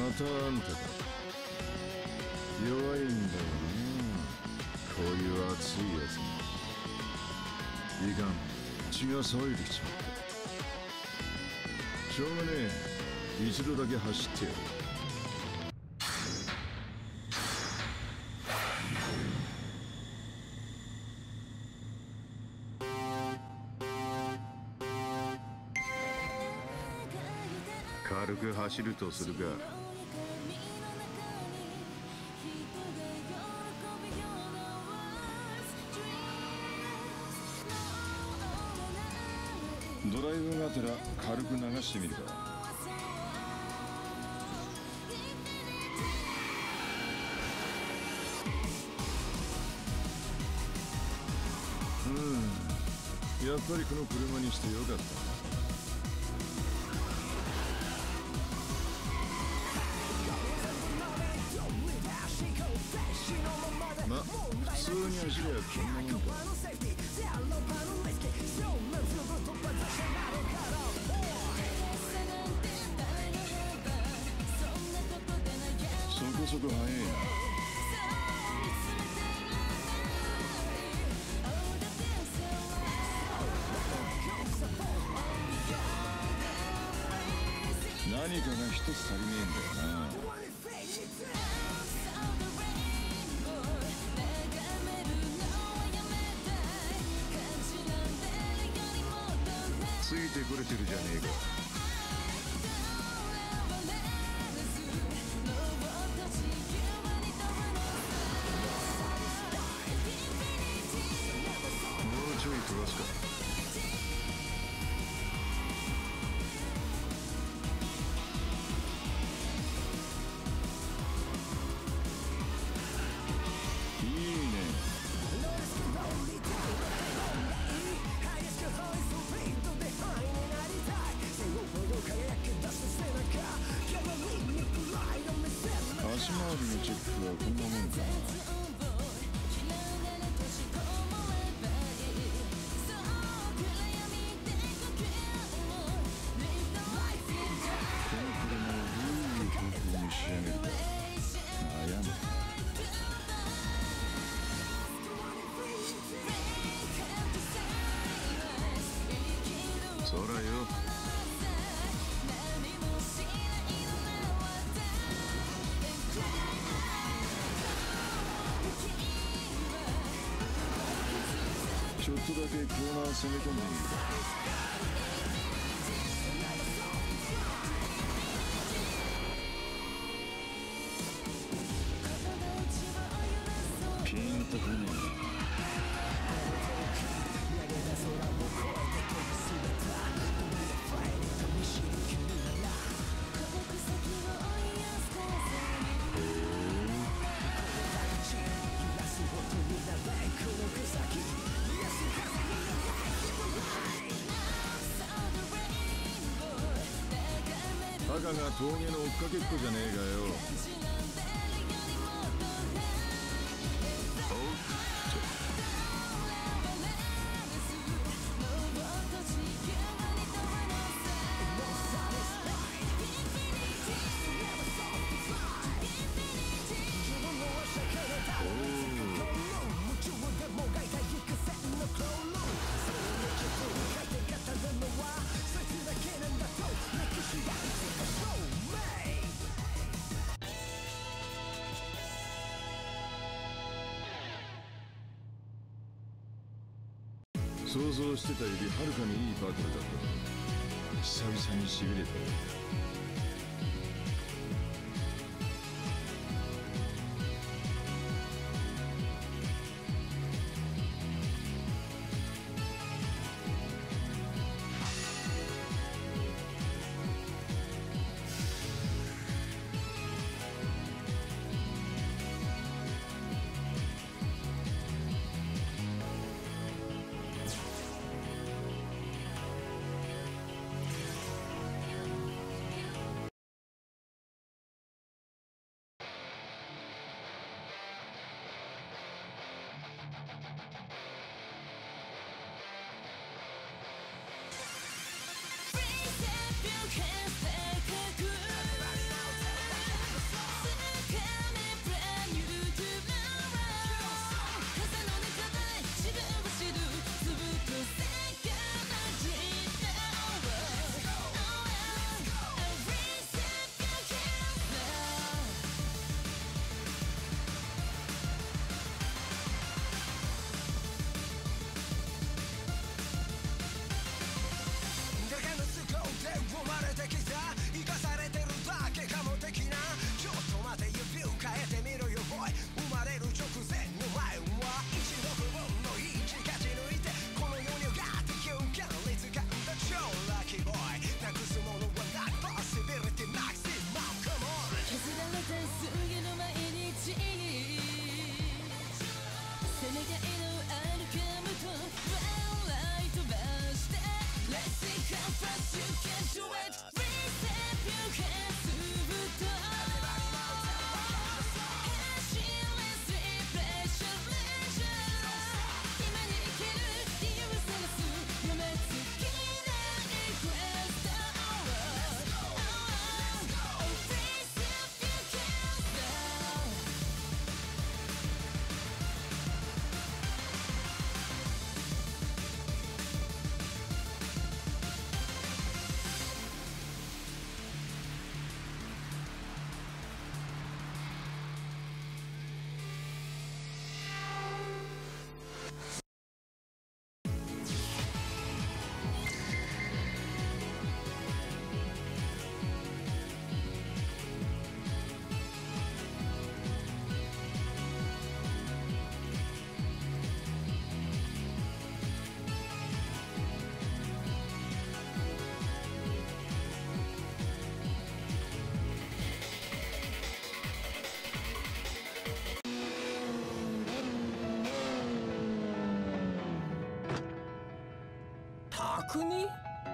たあんたか。弱いんだよな、こういう熱いやつに。いかん、血が騒いできちまった。しょうがねえ、一度だけ走ってやる。軽く走るとするか。ドライブがてら軽く流してみるか。やっぱりこの車にしてよかった。ま、普通に走りゃこんなもんか。そこそこ速いな。何かが一つ足りねえんだよな。ついてこれてるじゃねえか。もうちょい飛ばすか。いいね。足回りのチェックはこんなもんかな。この車をどういう方向に仕上げるか悩む。そらよ。ちょっとだけコーナー攻め込んでみるか。ピンとこねえ。たかが峠の追っかけっこじゃねえかよ。想像してたよりはるかにいいバトルだった。久々にしびれたよ。 逆に？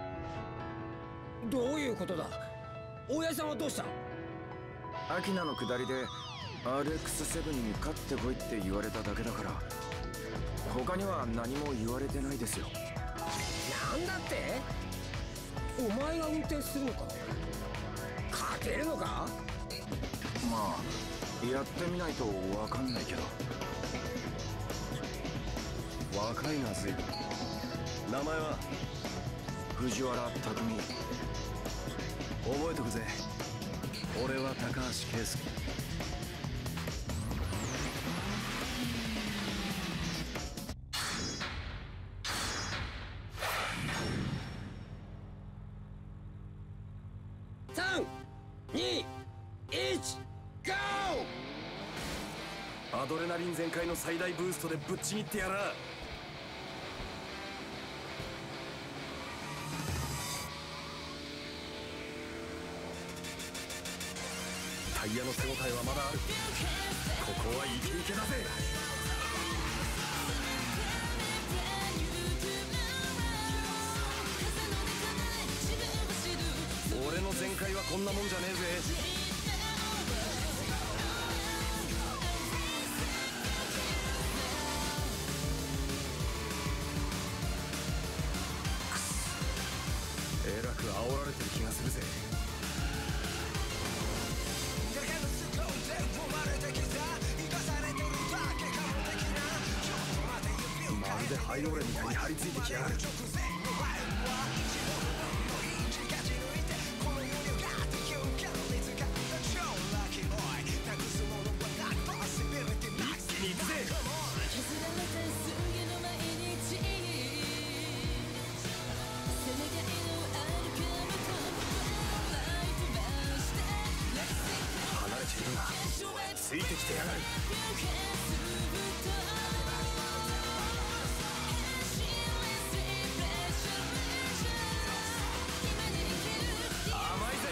どういうことだ？親父さんはどうした？ アキナの下りで RX7 に勝ってこいって言われただけだから、他には何も言われてないですよ。 なんだって？お前が運転するのか？勝てるのか？ まあやってみないとわかんないけど。 若いな随分。名前は？ 藤原拓海。 覚えとくぜ。俺は高橋圭介。 3、2、1、ゴー！ アドレナリン全開の最大ブーストでぶっちぎってやら。タイヤの手応えはまだある。ここはイケイケだぜ。俺の全開はこんなもんじゃねえぜ。えらく煽られてる気がするぜ。まるでハイローレみたいに張り付いてきやがる。一気に行くぜ。離れているがついてきてやがる。甘いぜ。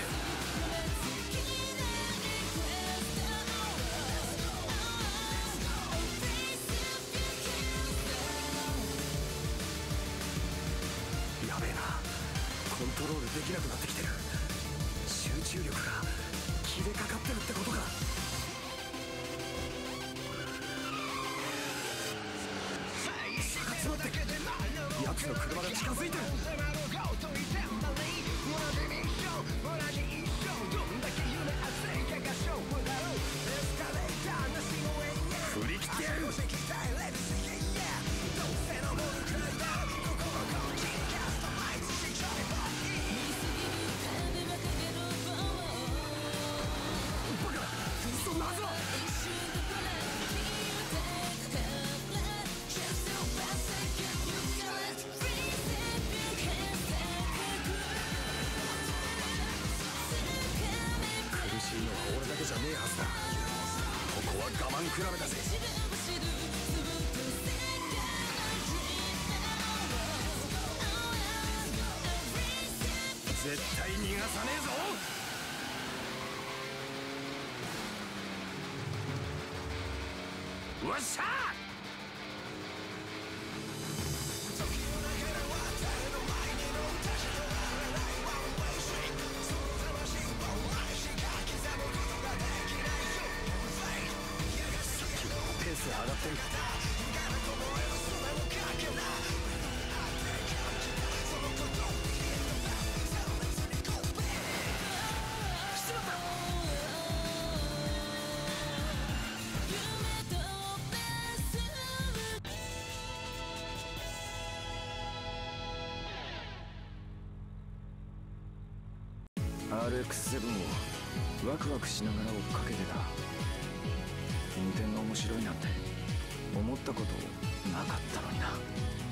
やべえな、コントロールできなくなってきてる。集中力が切れかかってるってことか。集まって奴の車が近づいてる。振り切ってやる。バカ、そんなはずは。苦しいのは俺だけじゃねえはずだ。ここは我慢比べだぜ。絶対逃がさねえぞ。わっしゃー！ペースが上がってる。RX7 をワクワクしながら追っかけてた。運転が面白いなんて思ったことなかったのにな。